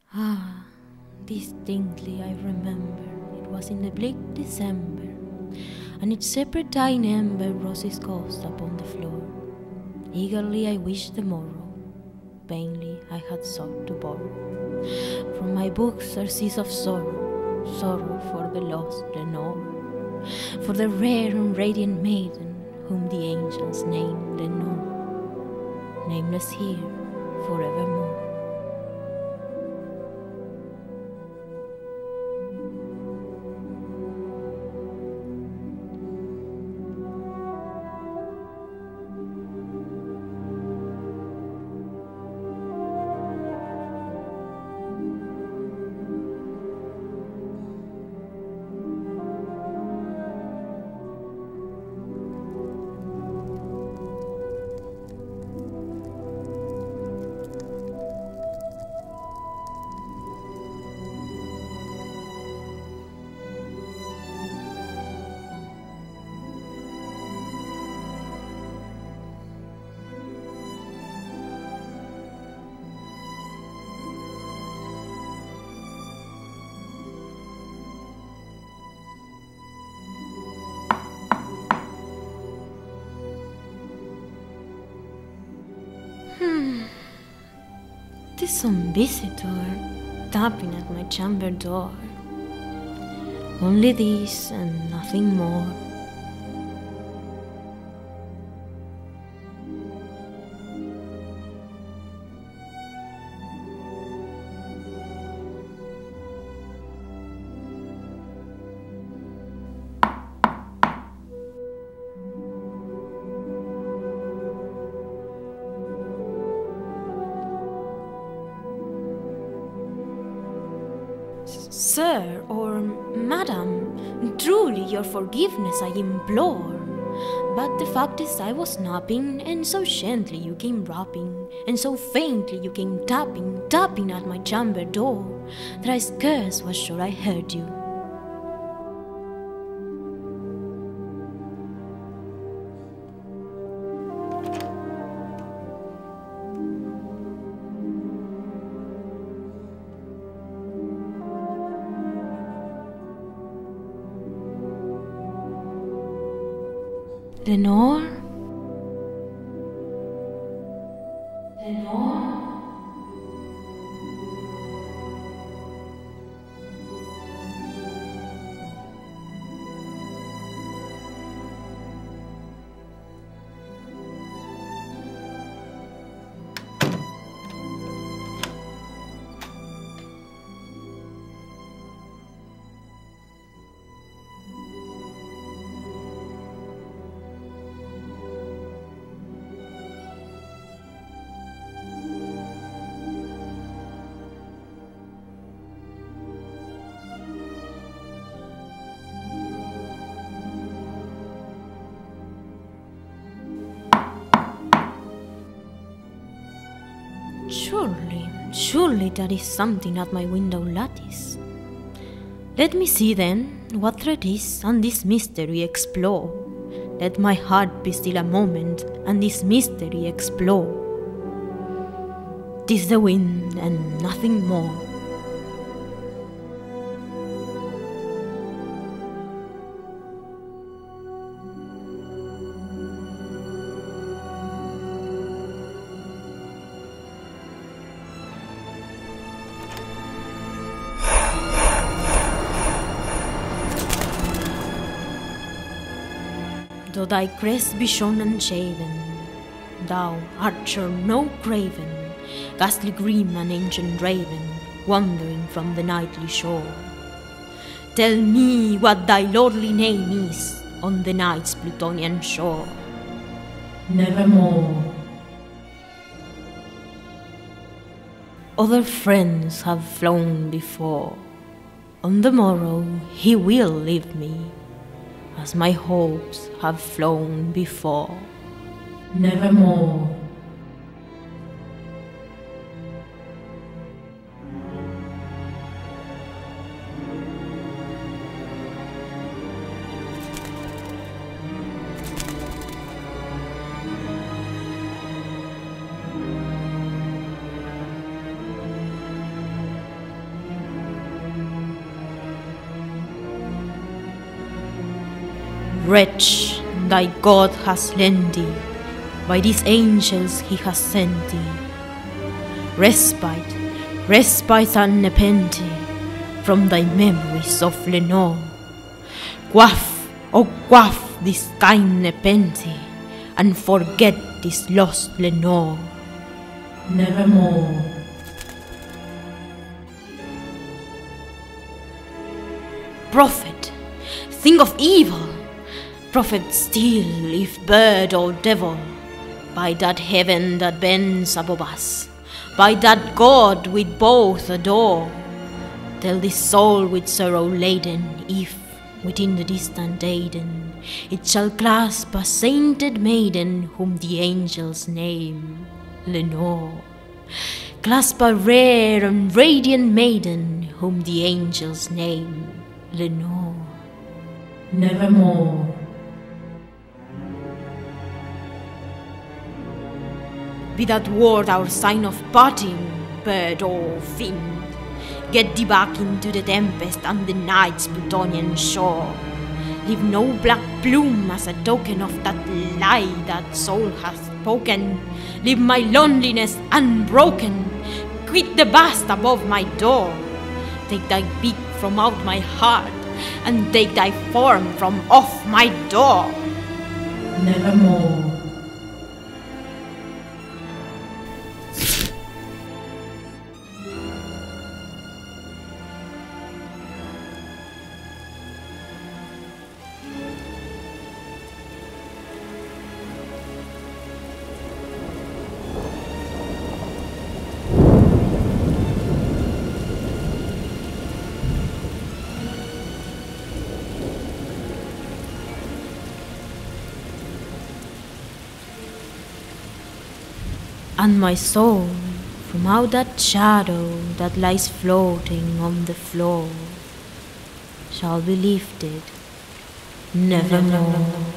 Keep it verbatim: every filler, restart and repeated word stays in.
Ah, distinctly I remember, it was in the bleak December, and its separate tiny ember roses ghost upon the floor. Eagerly I wished the morrow, vainly I had sought to borrow from my books surcease of sorrow, sorrow for the lost Lenore, for the rare and radiant maiden whom the angels named Lenore, nameless here forevermore. Hmm. Tis some visitor tapping at my chamber door. Only this and nothing more. Sir, or Madam, truly your forgiveness I implore. But the fact is I was napping, and so gently you came rapping, and so faintly you came tapping, tapping at my chamber door, that I scarce was sure I heard you. Lenore? Lenore? Surely, surely there is something at my window lattice. Let me see then what threat is, and this mystery explore. Let my heart be still a moment, and this mystery explore. 'Tis the wind and nothing more. Though thy crest be shorn and shaven, thou art sure no craven, ghastly grim and ancient raven, wandering from the nightly shore. Tell me what thy lordly name is on the night's Plutonian shore. Nevermore. Other friends have flown before. On the morrow he will leave me, as my hopes have flown before. Nevermore. Wretch, thy God has lent thee, by these angels he has sent thee. Respite, respite and nepenthe, from thy memories of Lenore. Quaff, oh quaff this kind nepenthe, and forget this lost Lenore. Nevermore. Prophet, think of evil. Prophet still, if bird or devil, by that heaven that bends above us, by that God we both adore. Tell this soul with sorrow laden, if within the distant Aidenn it shall clasp a sainted maiden whom the angels name Lenore. Clasp a rare and radiant maiden whom the angels name Lenore. Nevermore. Be that word our sign of parting, bird or fiend. Get thee back into the tempest and the night's Plutonian shore. Leave no black plume as a token of that lie that soul hath spoken. Leave my loneliness unbroken. Quit the vast above my door. Take thy beak from out my heart, and take thy form from off my door. Nevermore. And my soul, from out that shadow that lies floating on the floor, shall be lifted nevermore.